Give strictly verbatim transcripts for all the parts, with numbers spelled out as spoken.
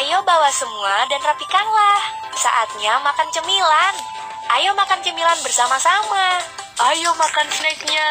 Ayo bawa semua dan rapikanlah. Saatnya makan cemilan. Ayo makan cemilan bersama-sama. Ayo makan snacknya.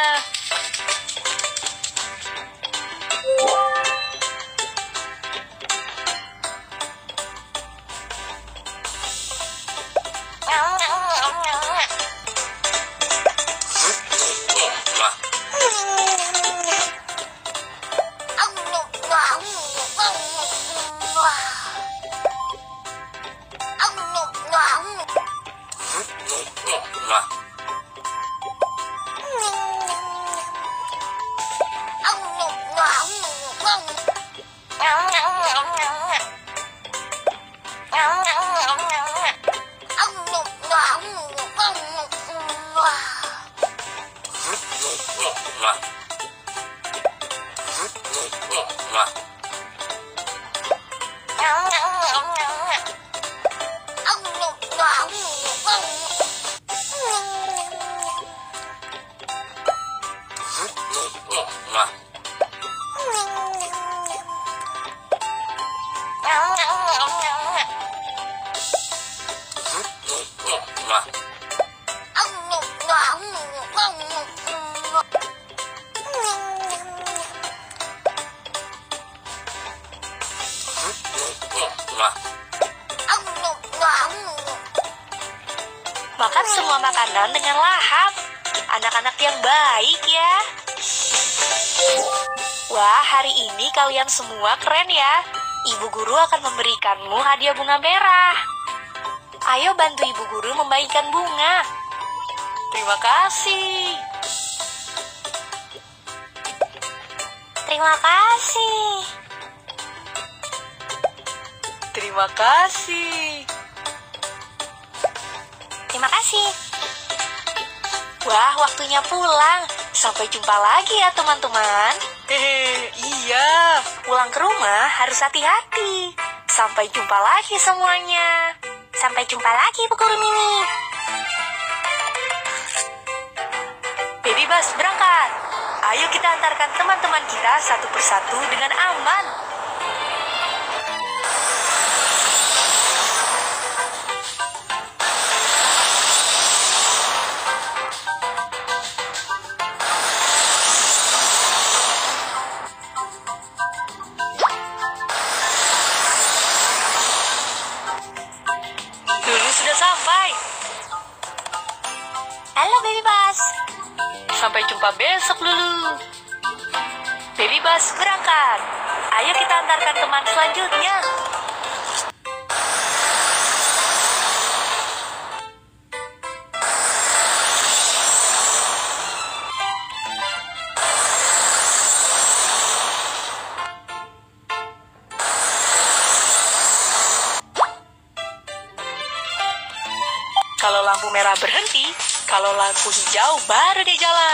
Makan semua makanan dengan lahap. Anak-anak yang baik ya. Wah, hari ini kalian semua keren ya. Ibu guru akan memberikanmu hadiah bunga merah. Ayo bantu ibu guru membagikan bunga. Terima kasih. Terima kasih. Terima kasih. Terima kasih. Wah, waktunya pulang. Sampai jumpa lagi ya teman-teman. Hehe, iya. Pulang ke rumah harus hati-hati. Sampai jumpa lagi semuanya. Sampai jumpa lagi Bu Guru Mimi. Baby bus berangkat. Ayo kita antarkan teman-teman kita satu persatu dengan aman. Sampai. Halo Baby Bus. Sampai jumpa besok Lulu. Baby Bus berangkat. Ayo kita antarkan teman selanjutnya. Kalau lampu merah berhenti, kalau lampu hijau baru dia jalan.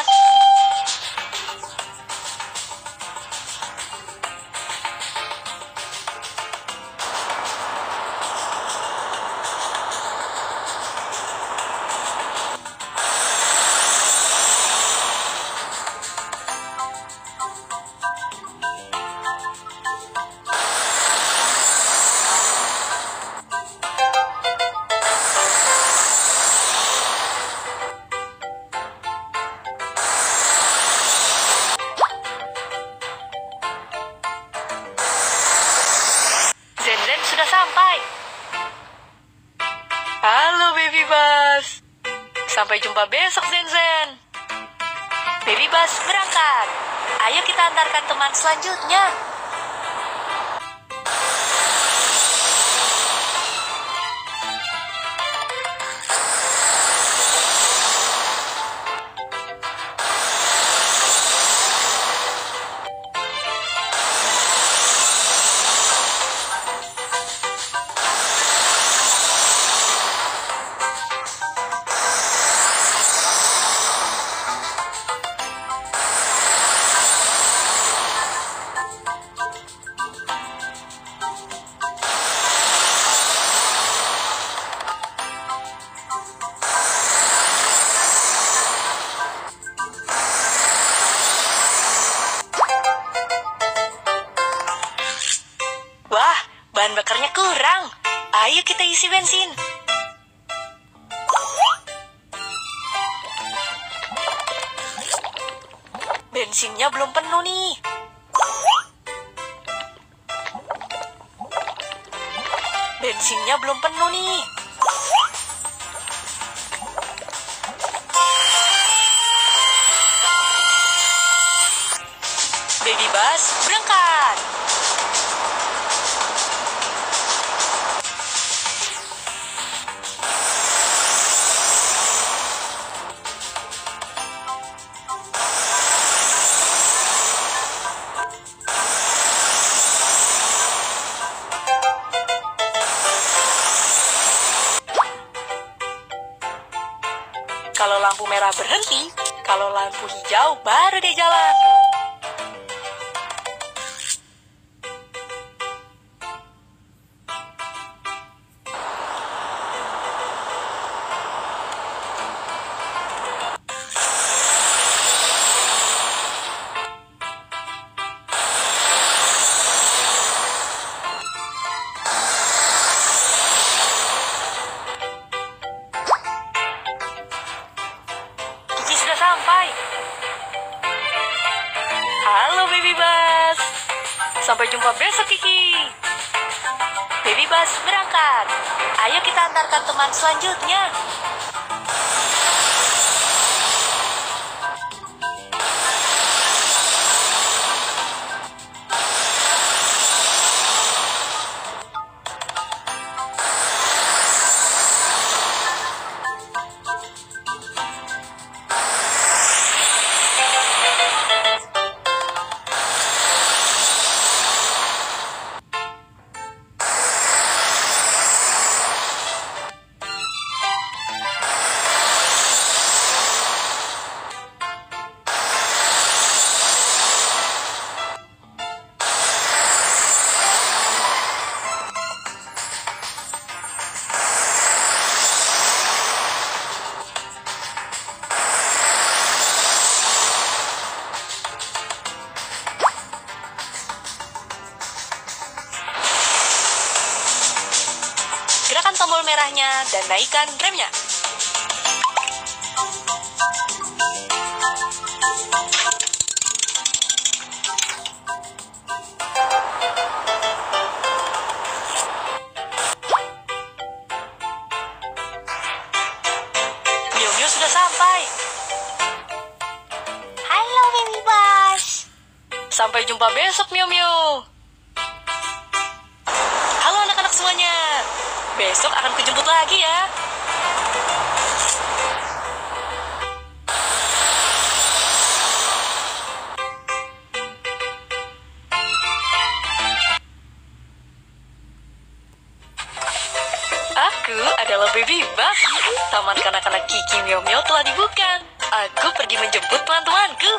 Zen sudah sampai. Halo Baby Bus. Sampai jumpa besok Zen Zen. Baby Bus berangkat. Ayo kita antarkan teman selanjutnya. kurang. Ayo kita isi bensin. Bensinnya belum penuh nih. Bensinnya belum penuh nih. Baby bus berangkat. Kalau lampu merah berhenti, kalau lampu hijau baru dia jalan. Sampai. Halo Baby Bus. Sampai jumpa besok Kiki. Baby Bus berangkat. Ayo kita antarkan teman selanjutnya. Gerakan tombol merahnya dan naikkan remnya. Miu Miu sudah sampai. Halo Baby Bus. Sampai jumpa besok Miu Miu. Halo anak-anak semuanya. Besok akan kujemput lagi ya. Aku adalah Baby Bus. Taman kanak-kanak Kiki Miu Miu telah dibuka. Aku pergi menjemput teman-temanku.